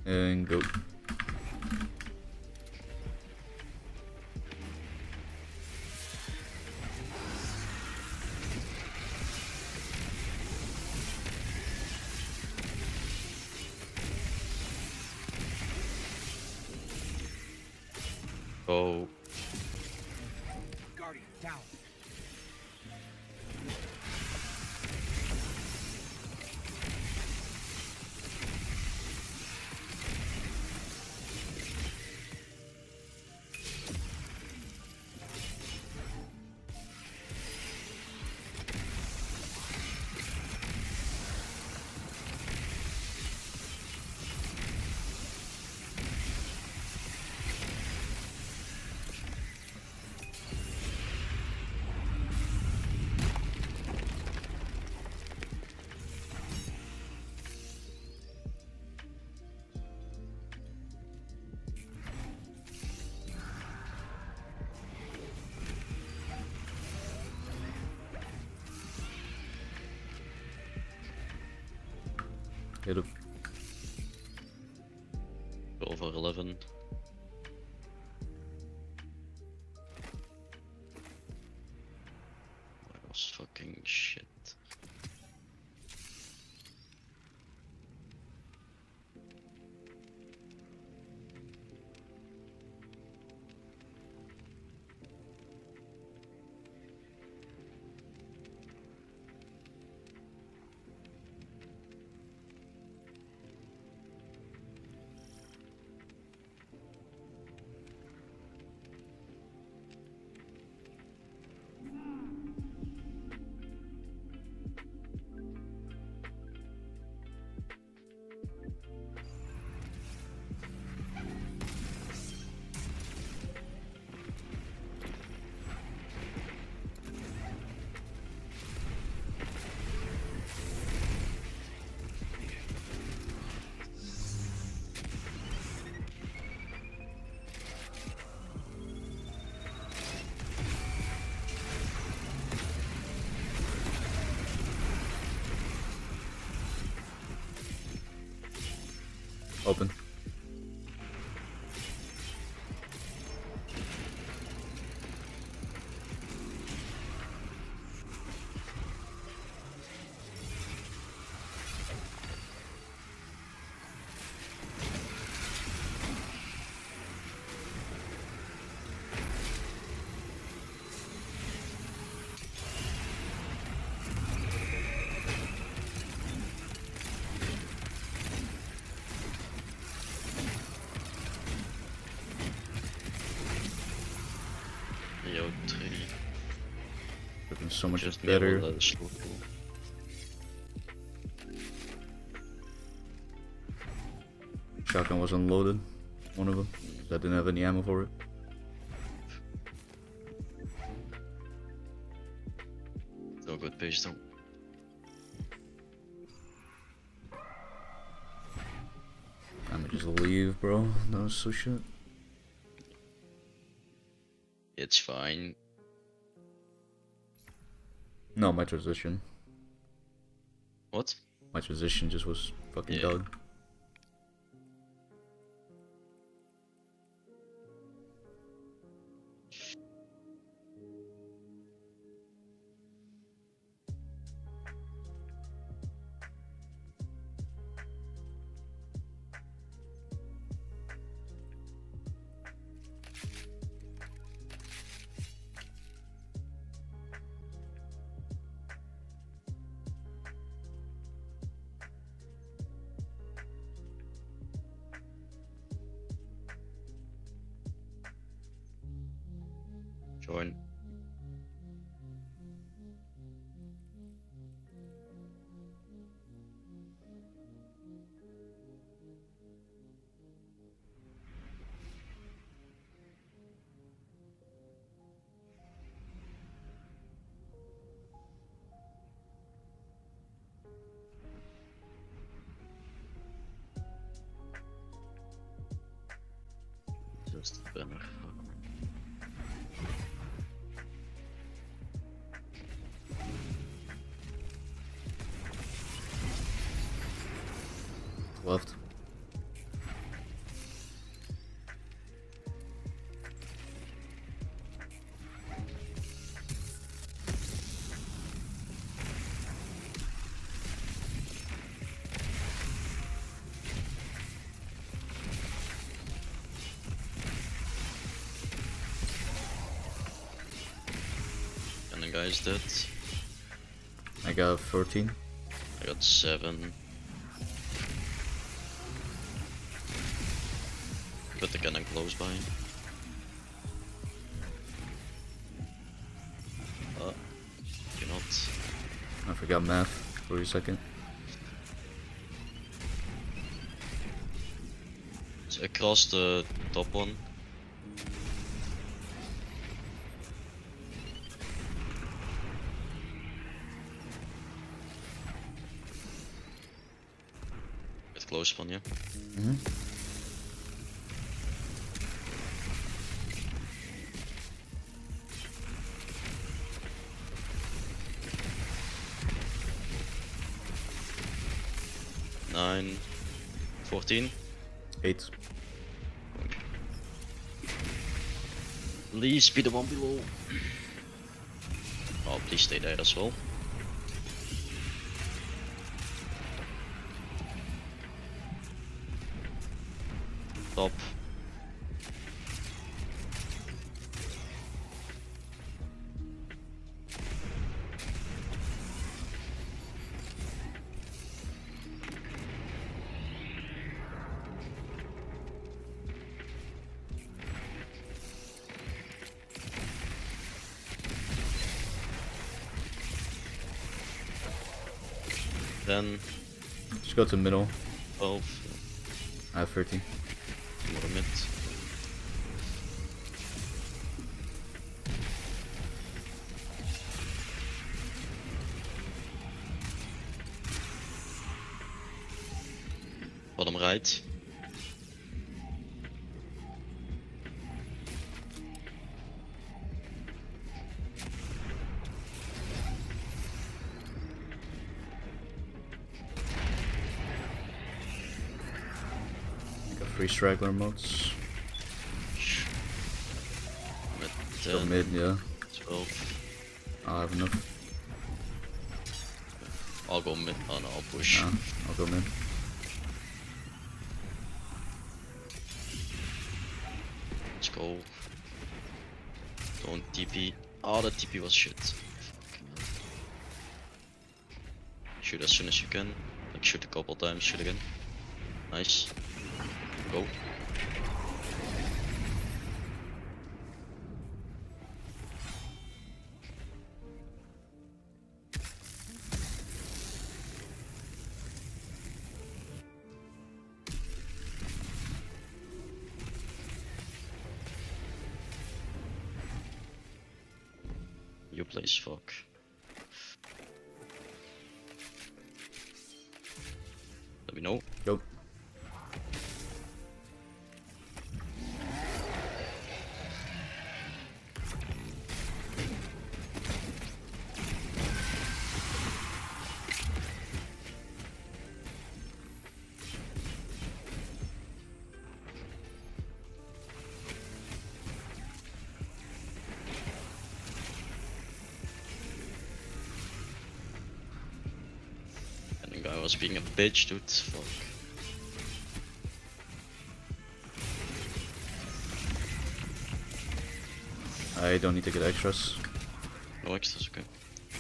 And go. Oh. Guardian down. Hit him. Over 11. That was fucking shit. Open. Yo, 3. Looking so much Just better. that is so cool. Shotgun was unloaded. One of them. I didn't have any ammo for it. No good page though. I'ma just leave, bro. That was so shit. It's fine. No, my transition. What? My transition just was fucking Yeah. dog. Join. Just a banner. Left. guys dead. I got 14. I got 7. Put the cannon close by. You're not. I forgot math for a second. It's across the top one. Get close one, yeah. Nine, 14. 8. Please be the one below. Oh, please stay there as well. Top. Then Just go to middle. 12. I have 13. More mid. Bottom right. Got 3 straggler modes. Mid Go 10, mid, yeah. 12. I'll have enough. I'll go mid. Oh no, I'll push. Nah, I'll go mid. Let's go. Don't TP. Oh, the TP was shit. Fuck, man. Shoot as soon as you can. Like shoot a couple times, shoot again. Nice. Go. You place fuck. Let me know. Go. And the guy was being a bitch, dude. Fuck. I don't need to get extras. No extras, okay.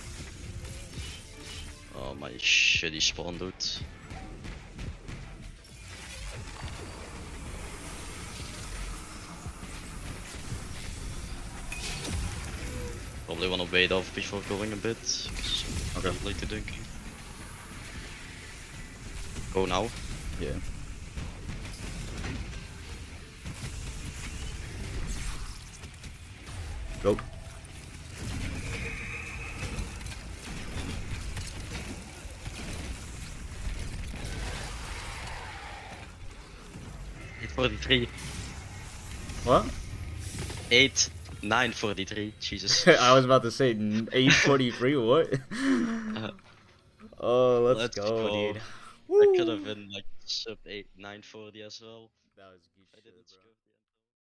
Oh, my shitty spawn, dude. Probably wanna wait off before going a bit. Okay. Late to drinking. Go now. Yeah. Go. Eight 43. What? 8, 9 43. Jesus. I was about to say 8:43. What? Oh, let's go, dude. That could have been like sub 8, 940 as well. That was good I shit, didn't bro. screw.